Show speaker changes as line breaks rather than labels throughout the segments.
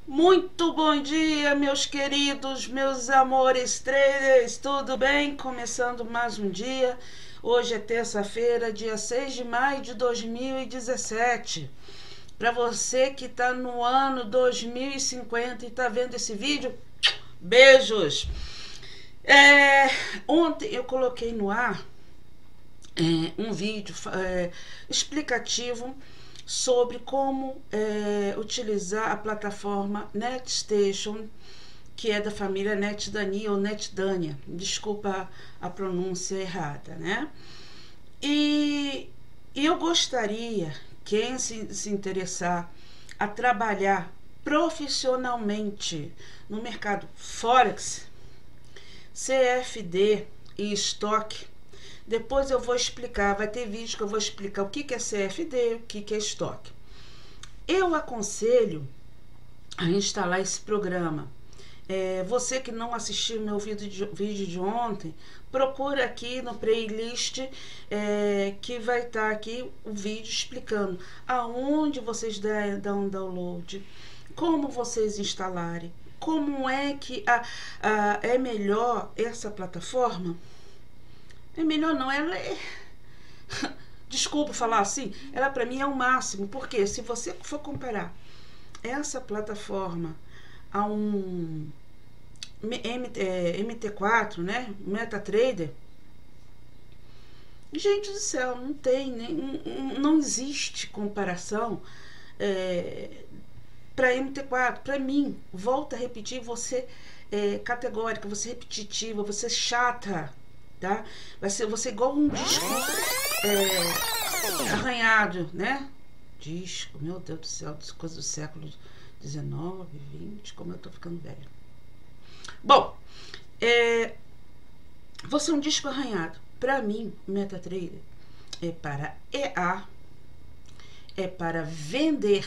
Muito bom dia, meus queridos, meus amores traders, tudo bem? Começando mais um dia. Hoje é terça-feira, dia 6 de maio de 2017. Para você que está no ano 2050 e está vendo esse vídeo, beijos! Ontem eu coloquei no ar um vídeo explicativo sobre como utilizar a plataforma NetStation, que é da família NetDani ou NetDania. Desculpa a pronúncia errada, né? E eu gostaria, quem se interessar a trabalhar profissionalmente no mercado Forex, CFD e estoque, depois eu vou explicar, vai ter vídeo que eu vou explicar o que é CFD, o que é estoque. Eu aconselho a instalar esse programa. Você que não assistiu meu vídeo de ontem, procura aqui no playlist que vai estar aqui o vídeo explicando aonde vocês dão download, como vocês instalarem, como é que é melhor essa plataforma. É melhor não, ela é... Desculpa falar assim, ela para mim é o máximo, porque se você for comparar essa plataforma a um MT4, né, MetaTrader, gente do céu, não tem, não existe comparação para MT4. Para mim, volta a repetir, você categórica, você repetitiva, você chata, tá? Vai ser você igual um disco arranhado, né? Disco, meu Deus do céu, coisas do século 19, 20, como eu tô ficando velho. Bom, você é um disco arranhado. Para mim, MetaTrader é para EA, é para vender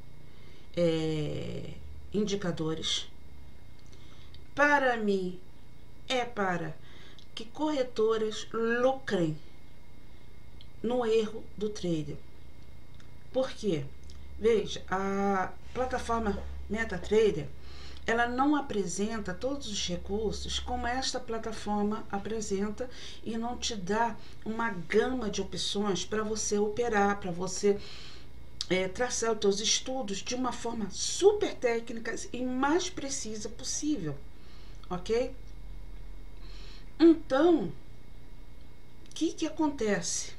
indicadores. Para mim, é para que corretoras lucrem no erro do trader. Por quê? Veja, a plataforma MetaTrader, ela não apresenta todos os recursos como esta plataforma apresenta e não te dá uma gama de opções para você operar, para você traçar os seus estudos de uma forma super técnica e mais precisa possível, ok? Então, o que acontece?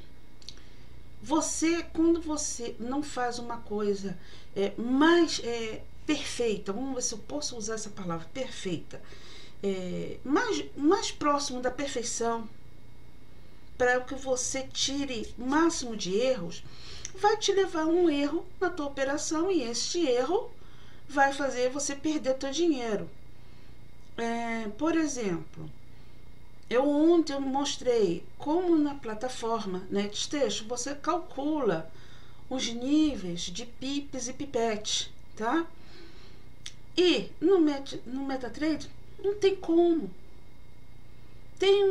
Quando você não faz uma coisa mais perfeita, vamos ver se eu posso usar essa palavra, perfeita, mais próximo da perfeição, para que você tire o máximo de erros, vai te levar a um erro na tua operação e este erro vai fazer você perder teu dinheiro. Por exemplo, ontem eu mostrei como na plataforma NetStation você calcula os níveis de pips e pipetes, tá? E no MetaTrader não tem como. Tem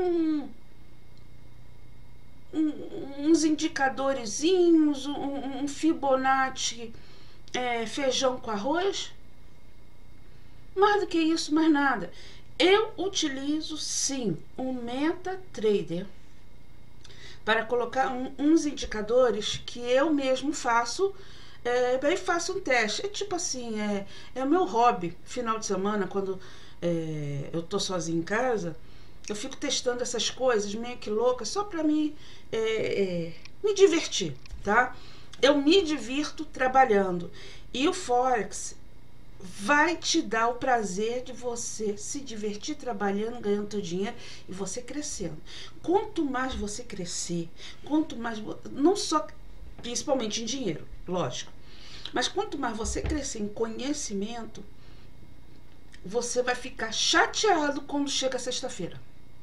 uns indicadorzinhos, um Fibonacci feijão com arroz. Mais do que isso, mais nada. Eu utilizo sim o MetaTrader para colocar uns indicadores que eu mesmo faço. Aí faço um teste. É tipo assim, é o meu hobby. Final de semana, quando eu tô sozinha em casa, eu fico testando essas coisas meio que loucas, só para me divertir, tá? Eu me divirto trabalhando. E o Forex vai te dar o prazer de você se divertir trabalhando, ganhando teu dinheiro e você crescendo. Quanto mais você crescer, quanto mais, não só principalmente em dinheiro, lógico, mas quanto mais você crescer em conhecimento, você vai ficar chateado quando chega sexta-feira.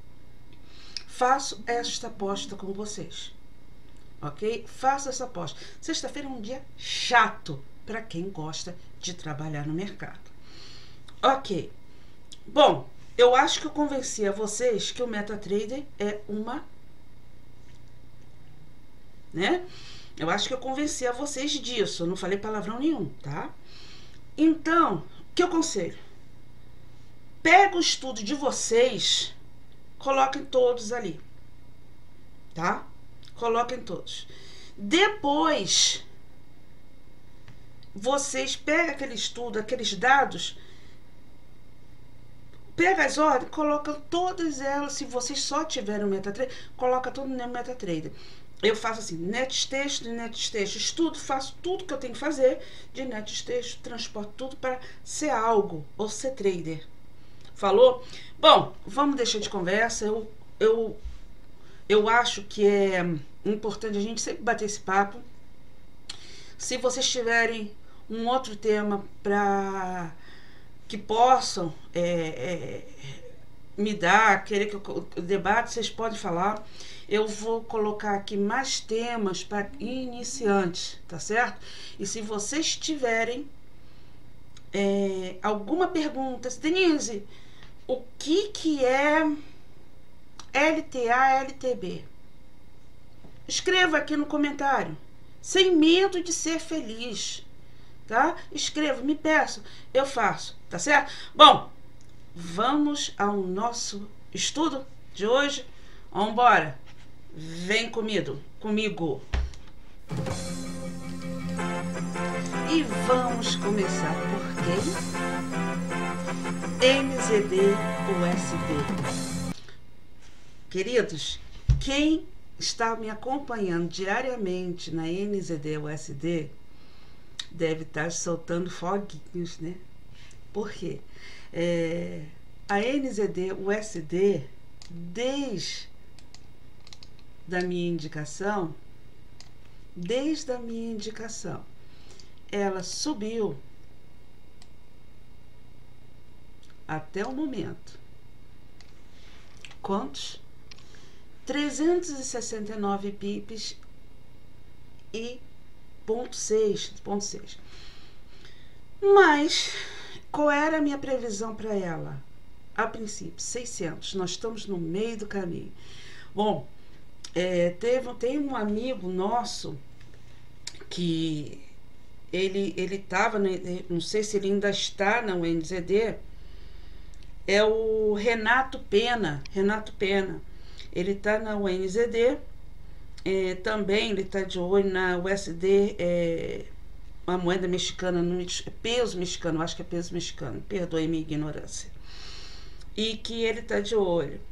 Faço esta aposta com vocês, ok? Faço essa aposta. Sexta-feira é um dia chato para quem gosta de trabalhar no mercado. Ok. Bom, eu acho que eu convenci a vocês que o MetaTrader é uma... né? Eu acho que eu convenci a vocês disso. Eu não falei palavrão nenhum, tá? Então, o que eu aconselho? Pega o estudo de vocês, coloquem todos ali, tá? Coloquem todos. Depois, vocês pegam aquele estudo, aqueles dados, pega as ordens, colocam todas elas. Se vocês só tiverem o MetaTrader, coloca tudo no MetaTrader. Eu faço assim, NetTexto, estudo, faço tudo que eu tenho que fazer de NetTexto, transporto tudo para ser algo, ou ser trader. Falou? Bom, vamos deixar de conversa. Eu acho que é importante a gente sempre bater esse papo. Se vocês tiverem um outro tema para que possam me dar, querer que eu debate, vocês podem falar. Eu vou colocar aqui mais temas para iniciantes, tá certo? E se vocês tiverem alguma pergunta, Denise, o que é LTA, LTB? Escreva aqui no comentário, sem medo de ser feliz, tá? Escreva, me peça, eu faço, tá certo? Bom, vamos ao nosso estudo de hoje. Vamos embora. Vem comigo. E vamos começar por quem? NZD USD. Queridos, quem está me acompanhando diariamente na NZD USD deve estar soltando foguinhos, né? Por quê? A NZD USD, desde a minha indicação, ela subiu até o momento. Quantos? 369 pips e 0,6. Mas qual era a minha previsão para ela? A princípio, 600. Nós estamos no meio do caminho. Bom, tem um amigo nosso que ele estava, não sei se ele ainda está na UNZD, é o Renato Pena. Ele está na UNZD, também ele está de olho na USD, uma moeda mexicana, peso mexicano, acho que é peso mexicano, perdoe minha ignorância. E que ele está de olho.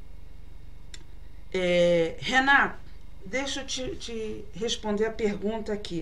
Renato, deixa eu te responder a pergunta aqui.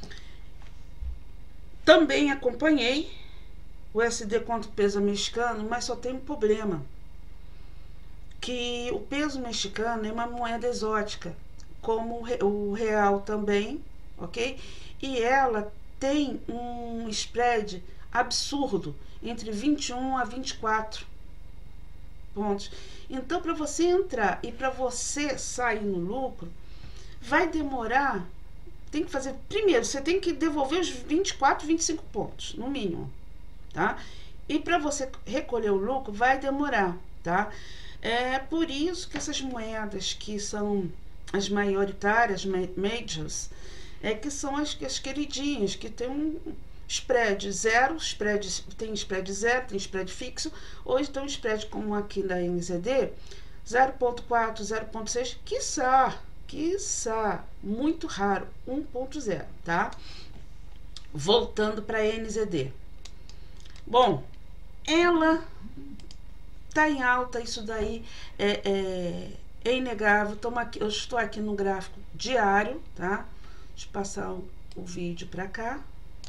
Também acompanhei o USD contra o peso mexicano, mas só tem um problema. Que o peso mexicano é uma moeda exótica, como o real também, ok? E ela tem um spread absurdo, entre 21 a 24 pontos. Então, para você entrar e para você sair no lucro, vai demorar. Tem que fazer, primeiro, você tem que devolver os 24, 25 pontos, no mínimo, tá? E para você recolher o lucro, vai demorar, tá? É por isso que essas moedas que são as maioritárias, majors, que são as queridinhas, que tem um spread zero, tem spread zero, tem spread fixo, ou então spread como aqui na NZD, 0,4, 0,6, quiçá, muito raro, 1,0, tá? Voltando para a NZD. Bom, ela tá em alta, isso daí é inegável. Eu estou aqui no gráfico diário, tá? Deixa eu passar o vídeo para cá.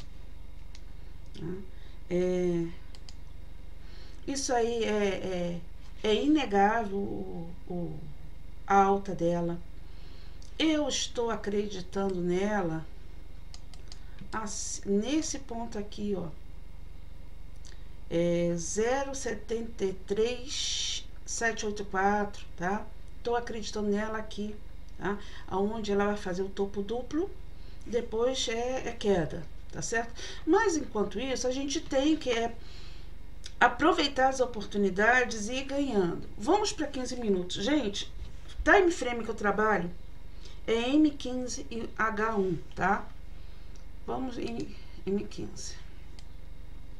Isso aí é inegável, a alta dela. Eu estou acreditando nela nesse ponto aqui, ó. 0,73784, tá? Tô acreditando nela aqui, tá? Aonde ela vai fazer o topo duplo, depois é queda, tá certo? Mas enquanto isso, a gente tem que aproveitar as oportunidades e ir ganhando. Vamos para 15 minutos. Gente, time frame que eu trabalho é M15 e H1, tá? Vamos em M15.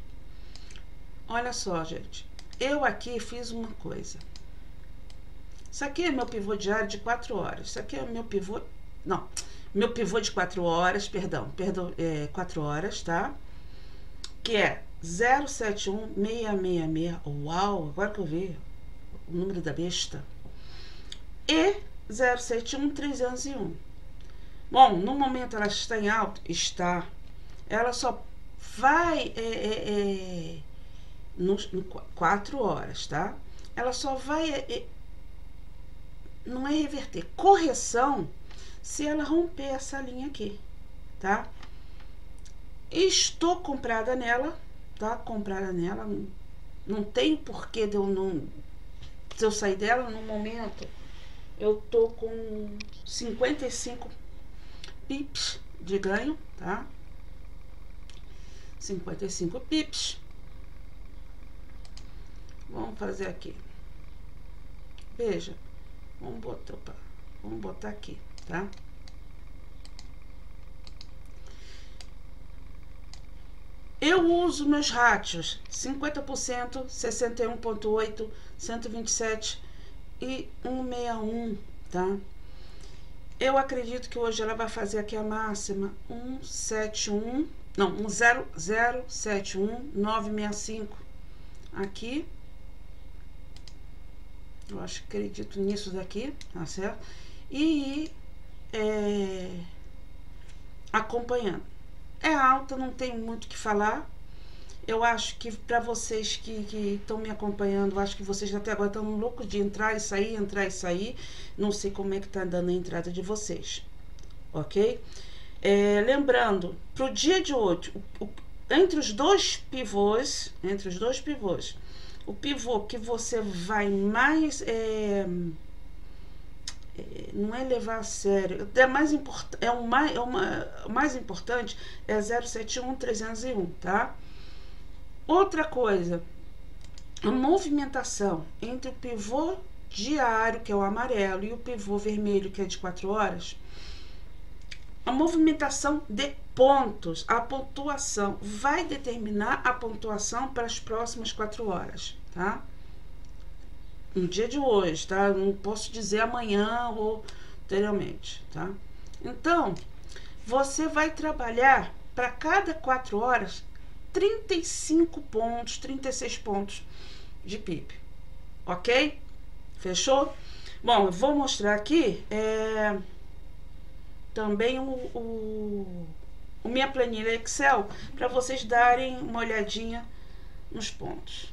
olha só, gente. Eu aqui fiz uma coisa. Isso aqui é meu pivô diário de 4 horas. Isso aqui é meu pivô... Não, meu pivô de 4 horas, perdão, 4 horas, tá? Que é 071666. Uau, agora que eu vi o número da besta. E 071301. Bom, no momento ela está em alto? Está. Ela só vai nos 4 horas, tá? Ela só vai... não é reverter. Correção se ela romper essa linha aqui, tá? Estou comprada nela, tá? Comprada nela. Não tem porquê de eu não... Se eu sair dela no momento, eu tô com 55 pips de ganho, tá? 55 pips. Vamos fazer aqui. Veja. Vamos botar aqui, tá? Eu uso meus rátios 50%, 61,8, 127 e 161, tá? Eu acredito que hoje ela vai fazer aqui a máxima 171, não, 10071 965 aqui. Eu acho que acredito nisso daqui, tá certo? E acompanhando. É alta, não tem muito o que falar. Eu acho que para vocês que estão me acompanhando, eu acho que vocês até agora estão loucos de entrar e sair, entrar e sair. Não sei como é que tá dando a entrada de vocês, ok? Lembrando, pro dia de hoje, entre os dois pivôs, o pivô que você vai mais... não é levar a sério, é mais importante, o mais importante é 071301, tá? Outra coisa, a movimentação entre o pivô diário, que é o amarelo, e o pivô vermelho, que é de 4 horas, a movimentação de pontos, a pontuação vai determinar a pontuação para as próximas 4 horas, tá? No dia de hoje, tá? Não posso dizer amanhã ou anteriormente, tá? Então, você vai trabalhar para cada 4 horas 35 pontos, 36 pontos de PIB, ok? Fechou? Bom, eu vou mostrar aqui também o minha planilha Excel para vocês darem uma olhadinha nos pontos.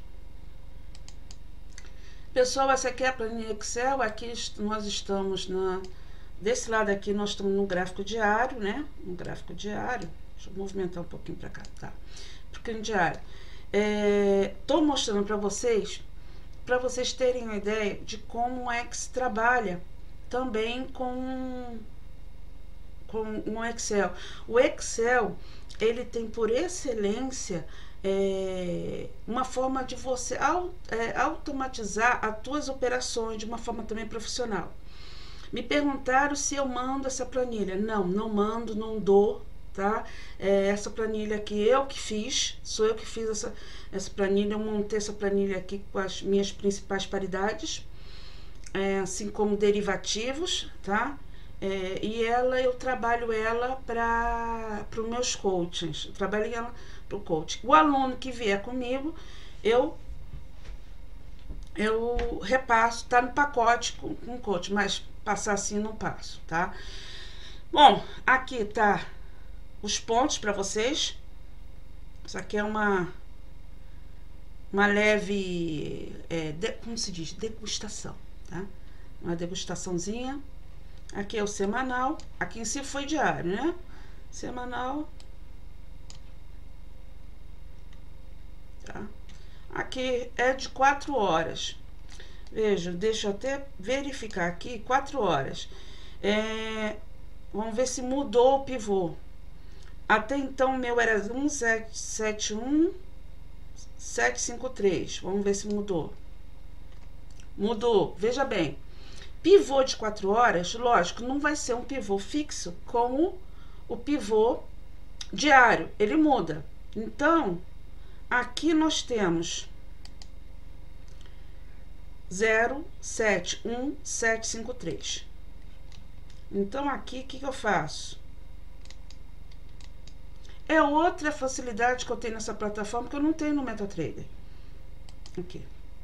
Pessoal, essa aqui é a planilha Excel. Aqui nós estamos desse lado aqui, nós estamos no gráfico diário, né? No gráfico diário. Deixa eu movimentar um pouquinho para cá, tá? Porque diário. Tô mostrando para vocês terem uma ideia de como é que se trabalha também com o Excel. O Excel, ele tem por excelência uma forma de você automatizar as tuas operações de uma forma também profissional. Me perguntaram se eu mando essa planilha. Não mando, não dou, tá? Essa planilha aqui eu que fiz, sou eu que fiz essa planilha. Eu montei essa planilha aqui com as minhas principais paridades, assim como derivativos, tá? E eu trabalho ela para os meus coachings. Eu trabalho ela para o coach. O aluno que vier comigo, eu repasso, tá no pacote com o coach, mas passar assim não passo, tá? Bom, aqui tá os pontos para vocês. Isso aqui é uma leve, como se diz? Degustação, tá? Uma degustaçãozinha. Aqui é o semanal. Aqui em si foi diário, né? Semanal. Tá? Aqui é de 4 horas. Veja, deixa eu até verificar aqui. 4 horas. Vamos ver se mudou o pivô. Até então o meu era 1771 753. Vamos ver se mudou. Mudou. Veja bem. Pivô de 4 horas, lógico, não vai ser um pivô fixo como o pivô diário. Ele muda. Então, Aqui nós temos 0,71753. Então, aqui, o que eu faço? É outra facilidade que eu tenho nessa plataforma que eu não tenho no MetaTrader. Aqui.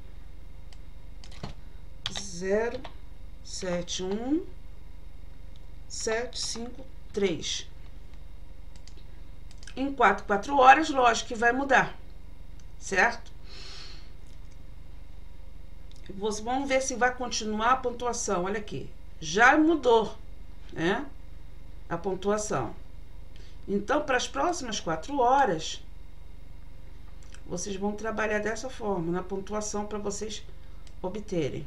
0,71753. Em 4 horas, lógico que vai mudar, certo? Vamos ver se vai continuar a pontuação. Olha aqui, já mudou, né? A pontuação. Então, para as próximas 4 horas, vocês vão trabalhar dessa forma, na pontuação, para vocês obterem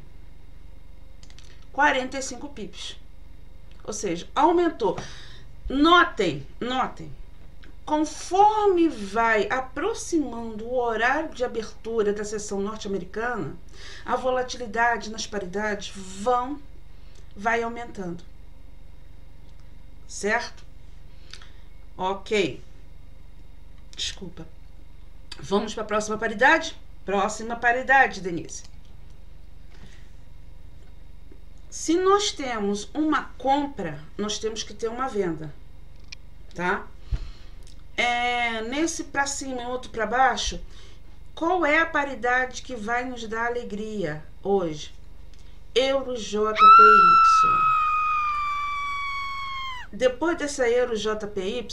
45 pips. Ou seja, aumentou. Notem, notem. Conforme vai aproximando o horário de abertura da sessão norte-americana, a volatilidade nas paridades vai aumentando. Certo? Ok. Desculpa. Vamos para a próxima paridade? Próxima paridade, Denise. Se nós temos uma compra, nós temos que ter uma venda, tá? Nesse para cima e outro para baixo, qual é a paridade que vai nos dar alegria hoje? Euro JPY. Depois dessa Euro JPY,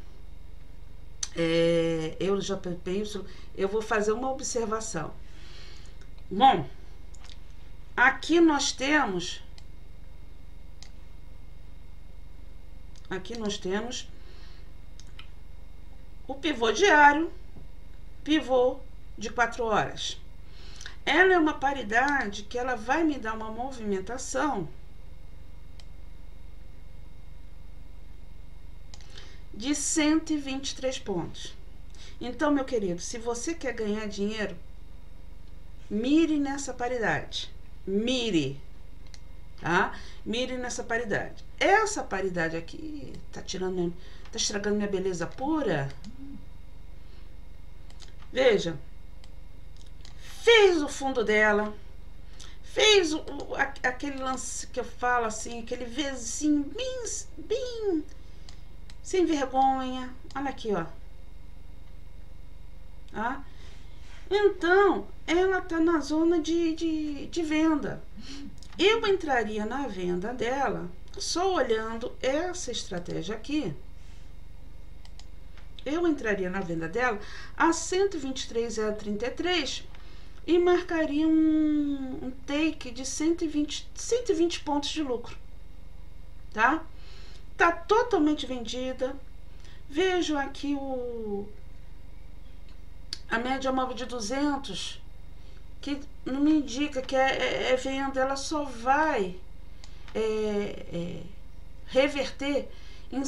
eu vou fazer uma observação. Bom, aqui nós temos o pivô diário, pivô de 4 horas. Ela é uma paridade que ela vai me dar uma movimentação de 123 pontos. Então, meu querido, se você quer ganhar dinheiro, mire nessa paridade. Mire, tá? Mire nessa paridade. Essa paridade aqui tá estragando minha beleza pura. Veja, fez o fundo dela, fez aquele lance que eu falo assim, aquele Vzinho bem sem vergonha. Olha aqui, ó. Tá? Então, ela tá na zona de venda. Eu entraria na venda dela só olhando essa estratégia aqui. Eu entraria na venda dela a 123,033 e marcaria um take de 120 pontos de lucro, tá? Tá totalmente vendida. Vejo aqui a média móvel de 200, que não me indica que é venda. Ela só vai reverter em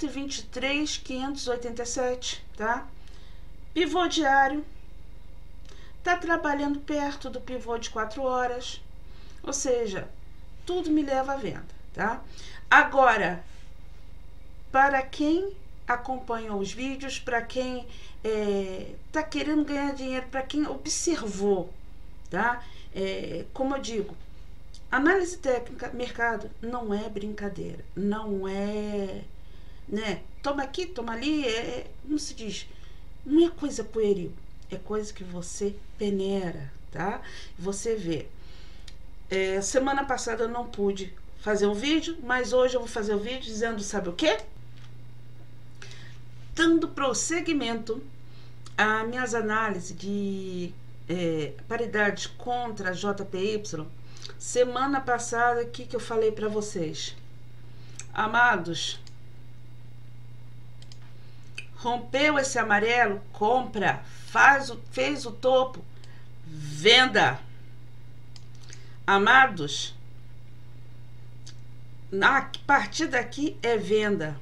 123.587, tá? Pivô diário tá trabalhando perto do pivô de 4 horas, ou seja, tudo me leva à venda, tá? Agora, para quem acompanhou os vídeos, para quem tá querendo ganhar dinheiro, para quem observou, tá? Como eu digo, análise técnica, mercado, não é brincadeira, não é, né? Toma aqui, toma ali, como se diz, não é coisa pueril, é coisa que você peneira, tá? Você vê. Semana passada eu não pude fazer um vídeo, mas hoje eu vou fazer o vídeo dizendo, sabe o quê? Dando prosseguimento às minhas análises de paridades contra a JPY. Semana passada, o que eu falei para vocês? Amados, rompeu esse amarelo, compra, fez o topo, venda. Amados, a partir daqui é venda.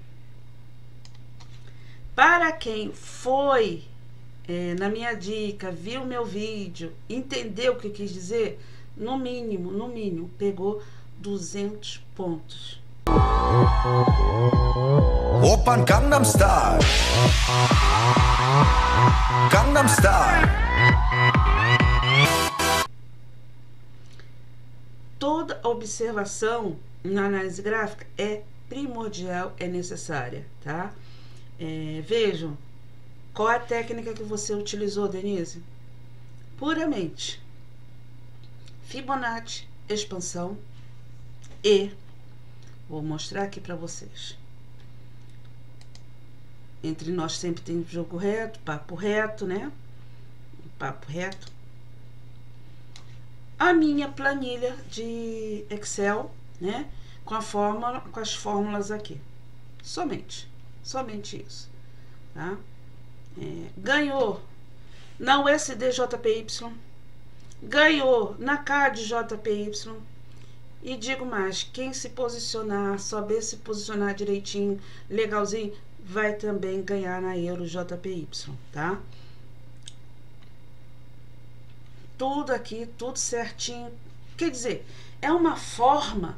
Para quem foi na minha dica, viu meu vídeo, entendeu o que eu quis dizer, no mínimo, pegou 200 pontos.
Oppan Gangnam Style. Gangnam Style.
Toda observação na análise gráfica é primordial, é necessária, tá? Vejam, qual é a técnica que você utilizou, Denise? Puramente Fibonacci, expansão e vou mostrar aqui para vocês. Entre nós sempre tem jogo reto, papo reto, né? Papo reto. A minha planilha de Excel, né? Com a fórmula, com as fórmulas aqui. Somente isso, tá? Ganhou na USD-JPY, ganhou na CAD-JPY. E digo mais, quem se posicionar, saber se posicionar direitinho, legalzinho, vai também ganhar na Euro-JPY, tá? Tudo aqui, tudo certinho. Quer dizer, é uma forma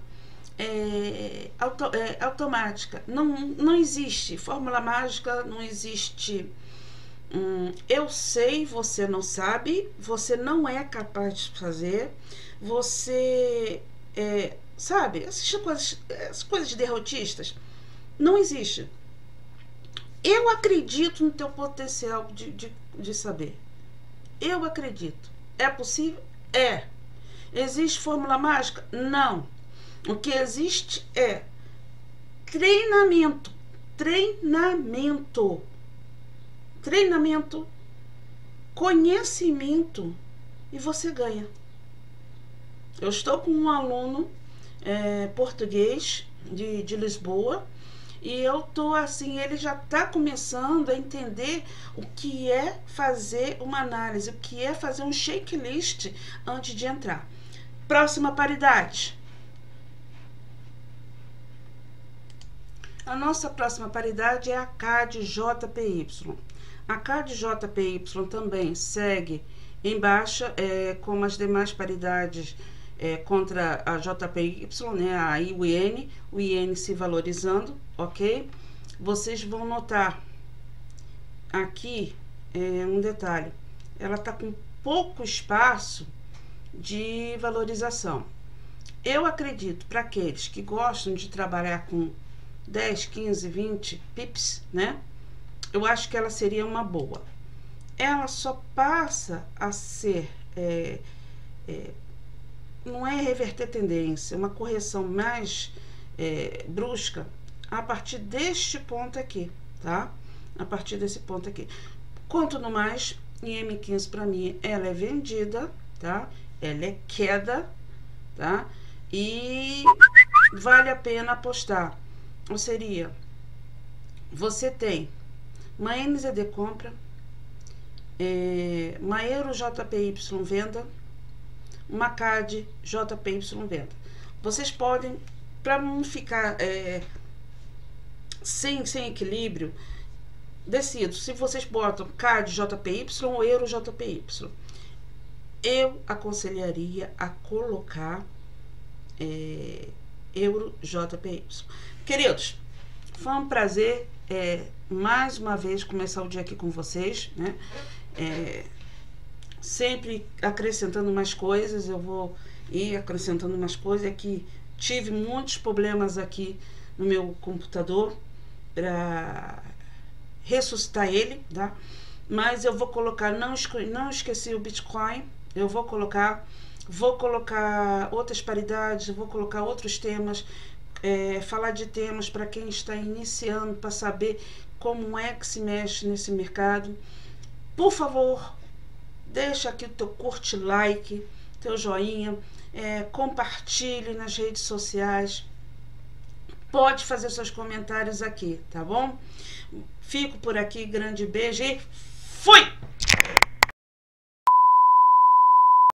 automática. Não existe fórmula mágica, não existe. Eu sei, você não sabe, você não é capaz de fazer, você sabe, essas coisas de derrotistas, não existe. Eu acredito no teu potencial de saber. Eu acredito. É possível? É. Existe fórmula mágica? Não. O que existe é treinamento. Treinamento, conhecimento, e você ganha. Eu estou com um aluno português de Lisboa, e eu tô assim, ele já está começando a entender o que é fazer uma análise, o que é fazer um checklist antes de entrar. Próxima paridade. A nossa próxima paridade é a CAD-JPY. A CAD-JPY também segue em baixa, como as demais paridades contra a JPY, né, a IUN, o IN se valorizando, ok? Vocês vão notar aqui um detalhe, ela está com pouco espaço de valorização. Eu acredito, para aqueles que gostam de trabalhar com 10, 15, 20 pips, né? Eu acho que ela seria uma boa. Ela só passa a ser não é reverter tendência, uma correção mais brusca a partir deste ponto aqui, tá? A partir desse ponto aqui. Quanto no mais, em M15 para mim, ela é vendida, tá? Ela é queda, tá? E vale a pena apostar. Ou seria, você tem uma NZD compra, uma Euro-JPY venda, uma CAD JPY venda. Vocês podem, para não ficar sem equilíbrio, decido se vocês botam CAD JPY ou Euro JPY. Eu aconselharia a colocar Euro JPY. Queridos, foi um prazer mais uma vez começar o dia aqui com vocês, né? Sempre acrescentando mais coisas, eu vou ir acrescentando mais coisas. Aqui tive muitos problemas aqui no meu computador para ressuscitar ele, tá? Mas eu vou colocar, não esqueci o Bitcoin, eu vou colocar outras paridades, vou colocar outros temas, falar de temas para quem está iniciando, para saber como é que se mexe nesse mercado. Por favor, deixa aqui o teu curte, like, teu joinha, compartilhe nas redes sociais, pode fazer seus comentários aqui, tá bom? Fico por aqui, grande beijo e fui!